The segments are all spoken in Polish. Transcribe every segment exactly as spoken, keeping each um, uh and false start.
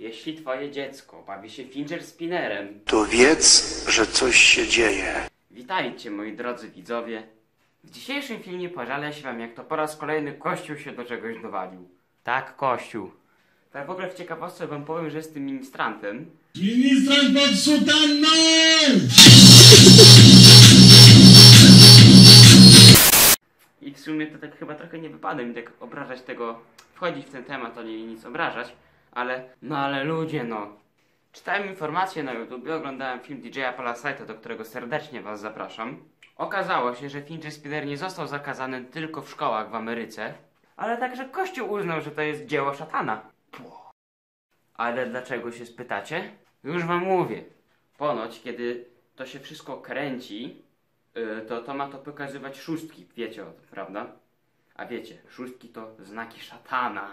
Jeśli twoje dziecko bawi się finger spinnerem, to wiedz, że coś się dzieje. witajcie moi drodzy widzowie. W dzisiejszym filmie pożalę się wam, jak to po raz kolejny Kościół się do czegoś dowalił. Tak, Kościół. Tak w ogóle w ciekawostce wam powiem, że jestem ministrantem. Ministrant pod sutanną! I w sumie to tak chyba trochę nie wypada mi tak obrażać tego, wchodzić w ten temat, a nie nic obrażać. Ale, no ale ludzie no. Czytałem informacje na YouTubie, oglądałem film D J a Palasite'a, do którego serdecznie was zapraszam. Okazało się, że finger spinner nie został zakazany tylko w szkołach w Ameryce, ale także Kościół uznał, że to jest dzieło szatana. Ale dlaczego się spytacie? Już wam mówię. Ponoć, kiedy to się wszystko kręci, yy, to, to ma to pokazywać szóstki. Wiecie o tym, prawda? A wiecie, szóstki to znaki szatana.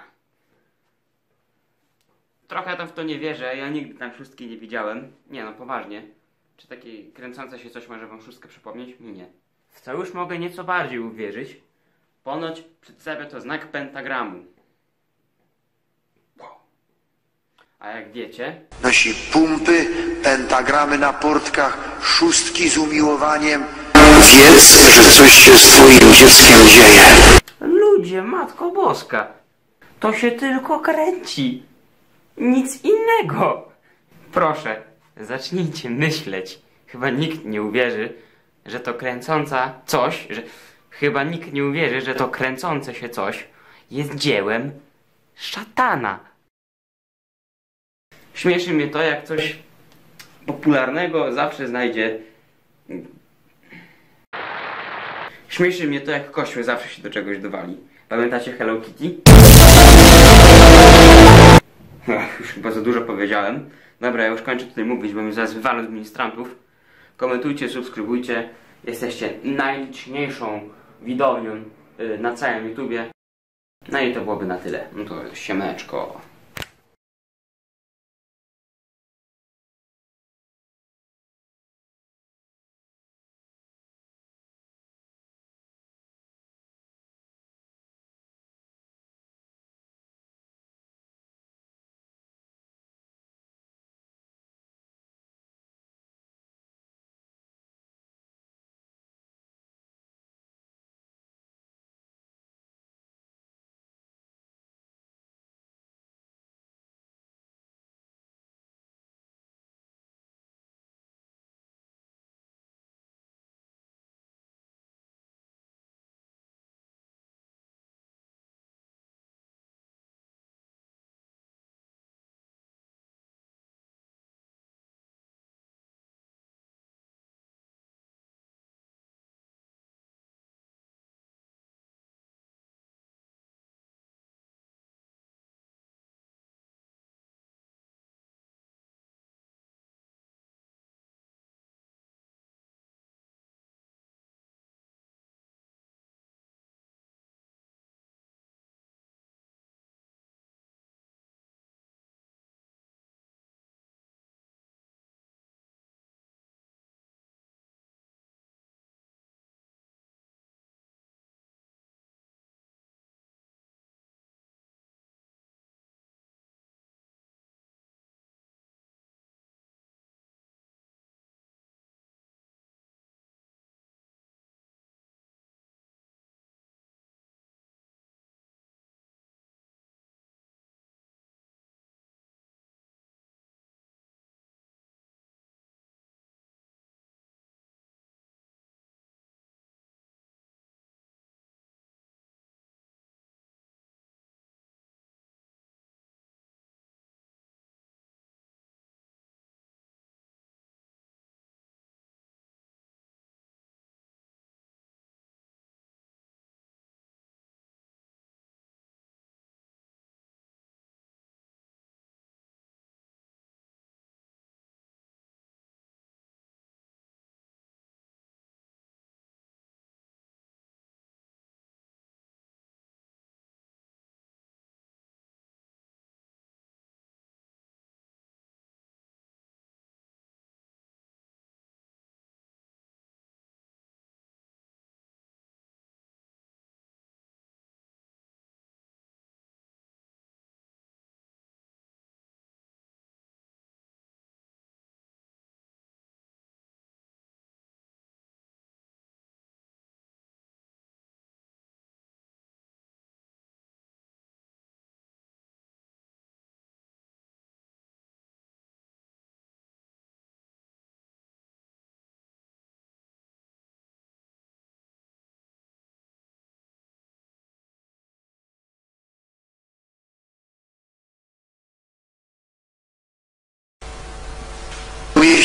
Trochę tam w to nie wierzę, ja nigdy tam szóstki nie widziałem. Nie no, poważnie. Czy takie kręcące się coś może wam szóstkę przypomnieć? Mi nie. W co już mogę nieco bardziej uwierzyć? Ponoć przedstawia to znak pentagramu. A jak wiecie... Nosi pumpy, pentagramy na portkach, szóstki z umiłowaniem. Wiedz, że coś się z twoim dzieckiem dzieje. Ludzie, Matko Boska! To się tylko kręci. Nic innego. Proszę, zacznijcie myśleć. Chyba nikt nie uwierzy, że to kręcąca coś, że... Chyba nikt nie uwierzy, że to kręcące się coś jest dziełem szatana. Śmieszy mnie to, jak coś popularnego zawsze znajdzie... Śmieszy mnie to, jak Kościół zawsze się do czegoś dowali. Pamiętacie Hello Kitty? Ach, już chyba za dużo powiedziałem. Dobra, ja już kończę tutaj mówić, bo mnie zaraz wywalą z ministrantów. Komentujcie, subskrybujcie. Jesteście najliczniejszą widownią yy, na całym YouTubie. No i to byłoby na tyle. No to siemeczko.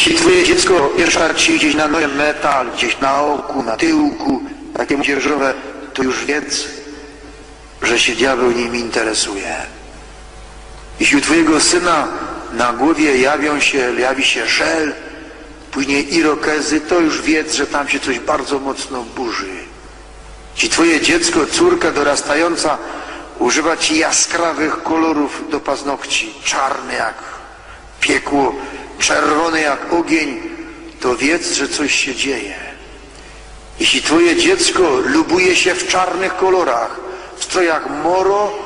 Jeśli twoje dziecko jeszcze ci gdzieś na nosie metal, gdzieś na oku, na tyłku, takie młodzieżowe, to już wiedz, że się diabeł nim interesuje. Jeśli u twojego syna na głowie jawią się, jawi się szel, później irokezy, to już wiedz, że tam się coś bardzo mocno burzy. Jeśli twoje dziecko, córka dorastająca używa ci jaskrawych kolorów do paznokci, czarny jak piekło, czerwony jak ogień, to wiedz, że coś się dzieje. Jeśli twoje dziecko lubuje się w czarnych kolorach, w strojach moro,